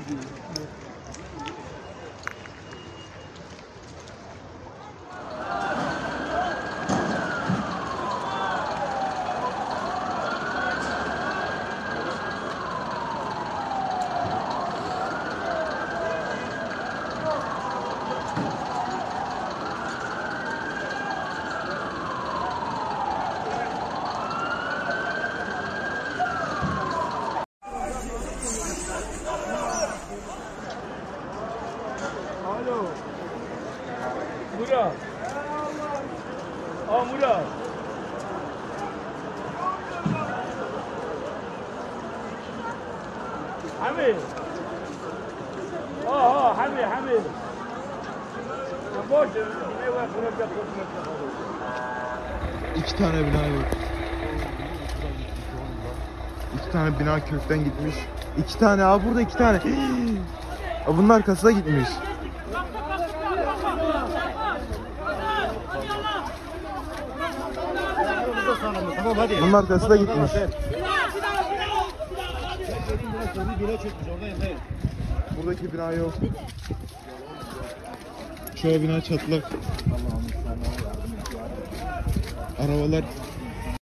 Murat. Murat. Hamid. Hamid. İki tane bina yok. İki tane bina kökten gitmiş. İki tane abi, burada iki tane. Bunun arkasına gitmiş. Bunun arkasına gitmiş. Buradaki bina yok. Çoğu bina çatlak. Arabalar